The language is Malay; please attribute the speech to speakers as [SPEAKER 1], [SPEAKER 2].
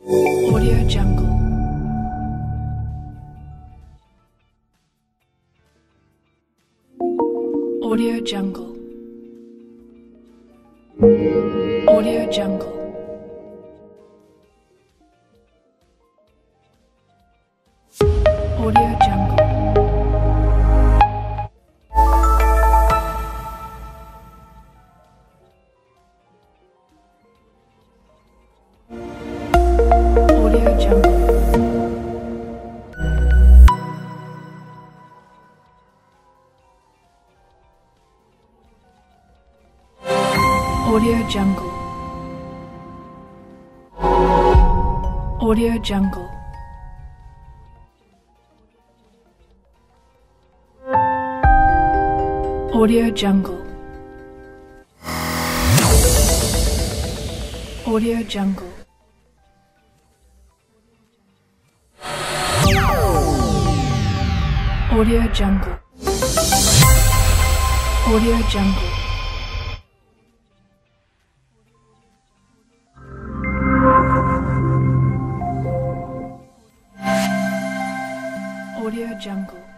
[SPEAKER 1] Audio Jungle. Audio Jungle. Audio Jungle. Audio Jungle. Audio Jungle. Audio Jungle. Audio Jungle. Audio Jungle. Audio Jungle. Audio Jungle. Audio Jungle. Audio Jungle.